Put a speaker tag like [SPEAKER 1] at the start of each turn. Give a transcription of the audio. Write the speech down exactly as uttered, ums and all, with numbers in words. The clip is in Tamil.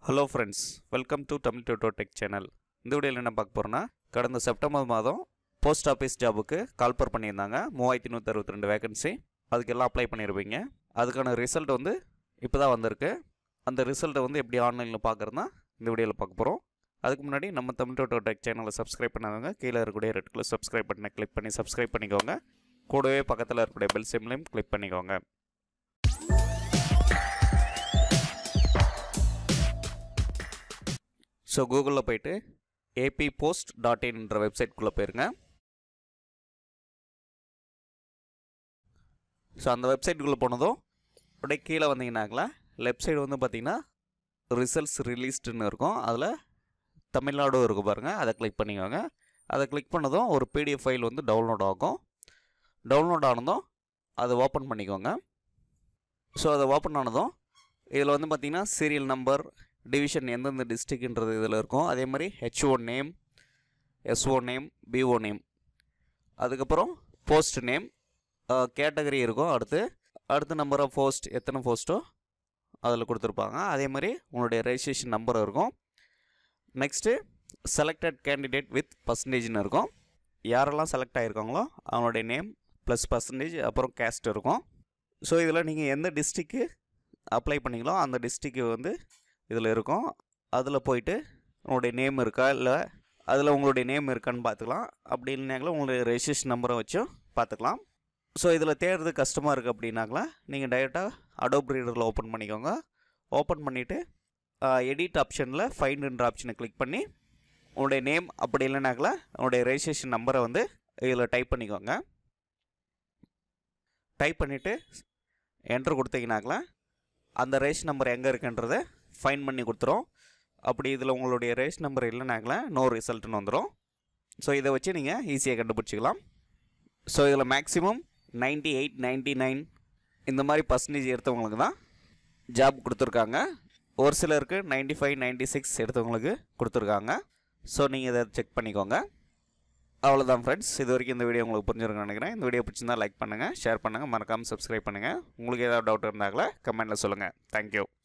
[SPEAKER 1] Hello friends, welcome to Tamil Tutor Tech channel. இந்த வீடியோல என்ன பார்க்க போறோம்னா கடந்த செப்டம்பர் மாதம் போஸ்ட் ஆபீஸ் ஜாபுக்கு கால்பர் பண்ணியிருந்தாங்க மூவாயிரத்து நூற்று அறுபத்தி இரண்டு வேகன்சி. அதுக்கு எல்லாம் அப்ளை பண்ணிருப்பீங்க. அதுக்கான ரிசல்ட் வந்து இப்போதான் வந்திருக்கு. அந்த ரிசல்ட்டை வந்து எப்படி ஆன்லைனில் பார்க்குறதுனா இந்த வீடியோவில் பார்க்க போகிறோம். அதுக்கு முன்னாடி நம்ம தமிழ் டுட்டோர் டெக் சேனலை சப்ஸ்கிரைப் பண்ணாதவங்க கீழே இருக்கக்கூடிய ரெட் கலர் சப்ஸ்கிரைப் பட்டனை கிளிக் பண்ணி சப்ஸ்கிரைப் பண்ணிக்கோங்க. கூடவே பக்கத்தில் இருக்கக்கூடிய பெல் சிம்லையும் கிளிக் பண்ணிக்கோங்க. ஸோ கூகுளில் போய்ட்டு ஏபி போஸ்ட் டாட் இன்ன்ற வெப்சைட்குள்ளே போயிருங்க. ஸோ அந்த வெப்சைட்டுக்குள்ளே போனதும் அப்படியே கீழே வந்தீங்கன்னாங்களா லெஃப்ட் சைடு வந்து பார்த்திங்கன்னா ரிசல்ட்ஸ் ரிலீஸ்டுன்னு இருக்கும். அதில் தமிழ்நாடு இருக்கும் பாருங்கள், அதை கிளிக் பண்ணிக்கோங்க. அதை கிளிக் பண்ணதும் ஒரு பிடிஎஃப் ஃபைல் வந்து டவுன்லோட் ஆகும். டவுன்லோட் ஆனதும் அதை ஓப்பன் பண்ணிக்கோங்க. ஸோ அதை ஓப்பன் ஆனதும் இதில் வந்து பார்த்திங்கன்னா சீரியல் நம்பர், டிவிஷன் எந்தெந்த டிஸ்ட்ரிக்ட்ன்றது இதில் இருக்கும். அதே மாதிரி H O name, S O name, P O name, அதுக்கப்புறம் போஸ்ட் நேம், கேட்டகரி இருக்கும். அடுத்து அடுத்த நம்பர் ஆஃப் போஸ்ட் எத்தனை போஸ்ட்டோ அதில் கொடுத்துருப்பாங்க. அதே மாதிரி உங்களுடைய ரெஜிஸ்ட்ரேஷன் நம்பர் இருக்கும். நெக்ஸ்ட்டு செலக்டட் கேண்டிடேட் வித் பர்சன்டேஜ்னு இருக்கும். யாரெல்லாம் செலக்ட் ஆகிருக்காங்களோ அவங்களுடைய நேம் ப்ளஸ் பர்சன்டேஜ் அப்புறம் கேஸ்ட் இருக்கும். ஸோ இதில் நீங்கள் எந்த டிஸ்ட்ரிக்கு அப்ளை பண்ணிங்களோ அந்த டிஸ்ட்ரிக்கு வந்து இதில் இருக்கும். அதில் போயிட்டு உங்களுடைய நேம் இருக்கா இல்லை அதில் உங்களுடைய நேம் இருக்கான்னு பார்த்துக்கலாம். அப்படி இல்லைனாங்களா உங்களுடைய ரெஜிஸ்ட்ரேஷன் நம்பரை வச்சும் பார்த்துக்கலாம். ஸோ இதில் தேடுறது கஷ்டமாக இருக்குது அப்படின்னாங்களா நீங்கள் டைரெக்டாக அடோப் ரீடரில் ஓப்பன் பண்ணிக்கோங்க. ஓப்பன் பண்ணிவிட்டு எடிட் ஆப்ஷனில் ஃபைண்டுன்ற ஆப்ஷனை கிளிக் பண்ணி உங்களுடைய நேம் அப்படி இல்லைனாங்களா உங்களுடைய ரெஜிஸ்ட்ரேஷன் நம்பரை வந்து இதில் டைப் பண்ணிக்கோங்க. டைப் பண்ணிவிட்டு என்ட்ரு கொடுத்தீங்கன்னாங்களா அந்த ரேஷ் நம்பர் எங்கே இருக்குன்றதை ஃபைன் பண்ணி கொடுத்துரும். அப்படி இதில் உங்களுடைய ரேஷ் நம்பர் இல்லைனாங்களா நோ ரிசல்ட்னு வந்துடும். ஸோ இதை வச்சு நீங்கள் ஈஸியாக கண்டுபிடிச்சிக்கலாம். ஸோ இதில் maximum ninety eight ninety nine இந்த மாதிரி பர்சன்டேஜ் எடுத்தவங்களுக்கு தான் ஜாப் கொடுத்துருக்காங்க. ஒரு சிலருக்கு நைன்ட்டி ஃபைவ் நைன்ட்டி சிக்ஸ் எடுத்தவங்களுக்கு கொடுத்துருக்காங்க. ஸோ நீங்கள் இதை செக் பண்ணிக்கோங்க. அவ்வளோதான் ஃப்ரெண்ட்ஸ், இது வரைக்கும் இந்த வீடியோ உங்களுக்கு புரிஞ்சிருக்குன்னு நினைக்கிறேன். இந்த வீடியோ பிடிச்சிருந்தால் லைக் பண்ணுங்கள், ஷேர் பண்ணுங்கள், மறக்காமல் சப்ஸ்கிரைப் பண்ணுங்கள். உங்களுக்கு ஏதாவது டவுட் இருந்தாங்களா கமெண்ட்டில் சொல்லுங்கள். தேங்க்யூ.